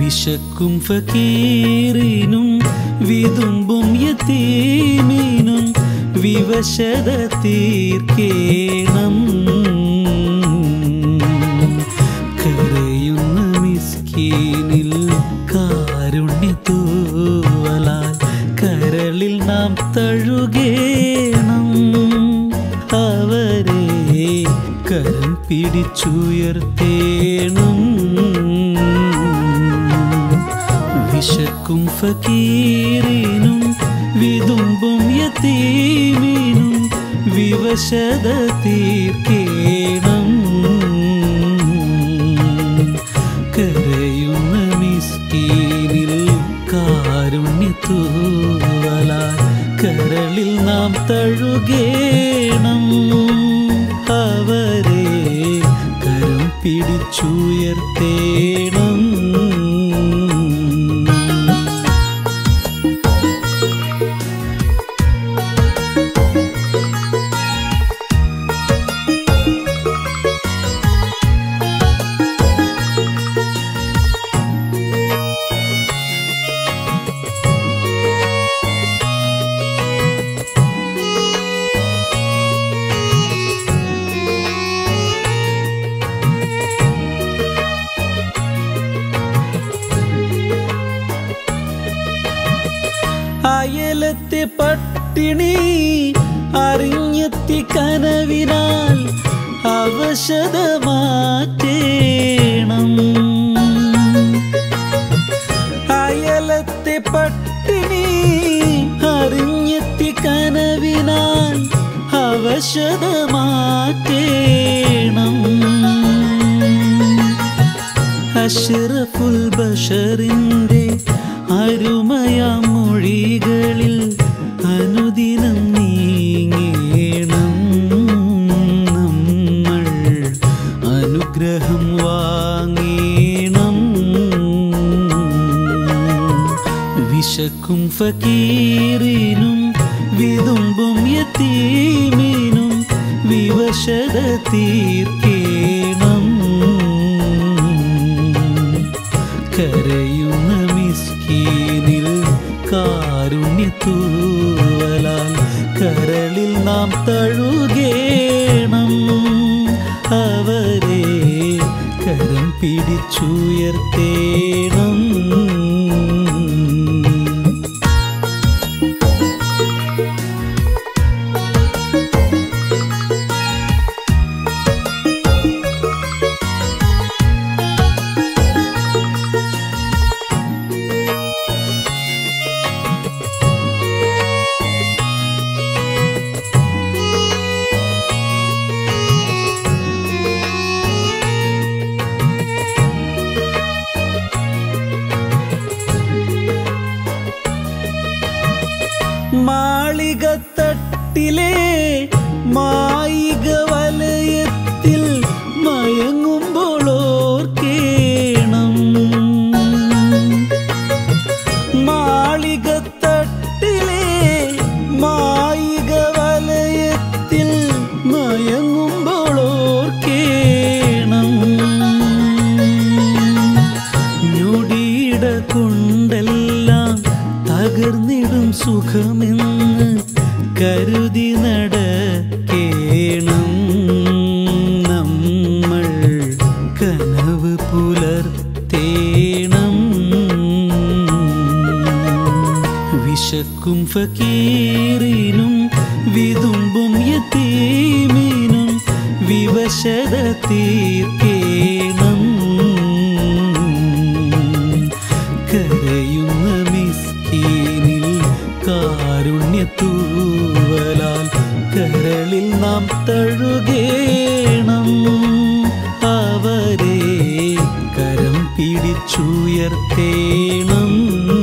വിശക്കും ഫക്കീറിനും വിതുമ്പും യതീമിനും വിവശത തീർക്കേണം. കരയുന്ന മിസ്കീനിൽ കാരുണ്യത്തൂവലാൽ കരളിൽ നാം തഴുകേണം. അവരെ കരം പിടിച്ചുയർത്തേണം. വിശക്കും ഫക്കീറിനും വിതുമ്പും യതീമിനും വിവശത തീർക്കേണം. കരയുന്ന മിസ്കീനിൽ കാരുണ്യത്തൂവലാൽ കരളിൽ നാം തഴുകേണം. അവരെ കരം പിടിച്ചുയർത്തേണം. അയലത്തെ പട്ടിണി അറിഞ്ഞെത്തി കനവിനാൽ അവശത മാറ്റേണം. അയലത്തെ പട്ടിണി അറിഞ്ഞെത്തി കനവിനാൽ അവശത മാറ്റേണം. അഷ്റഫുൽ ബഷറിന്റെ അരുമയാം മൊഴികളിൽ അനുദിനം നീങ്ങേണം. നമ്മൾ അനുഗ്രഹം വാങ്ങേണം. വിശക്കും ഫക്കീറിനും വിതുമ്പും യതീമിനും വിവശത തീർക്കേണം. കരയുന്ന മിസ്കീനിൽ കാരുണ്യത്തൂവലാൽ കരളിൽ നാം തഴുകേണം. അവരെ കരം പിടിച്ചുയർത്തേണം. മാളികത്തട്ടിലെ മായിക വലയത്തിൽ മയങ്ങുമ്പോൾ ഓർക്കേണം. മാളികത്തട്ടിലെ മായിക വലയത്തിൽ മയങ്ങുമ്പോൾ ഓർക്കേണം. ഞൊടിയിട കൊണ്ടെല്ലാം തകർന്നിടും സുഖമെന്ന് കരുതി നടക്കേണം. നമ്മൾ കനവ് പുലർത്തേണം. വിശക്കും ഫക്കീറിനും വിതുമ്പും യതീമിനും വിവശത തീർക്കേണം. കരയുന്ന മിസ്കീനിൽ കാരുണ്യത്തൂവലാൽ കരളിൽ നാം തഴുകേണം. അവരെ കരം പിടിച്ചുയർത്തേണം.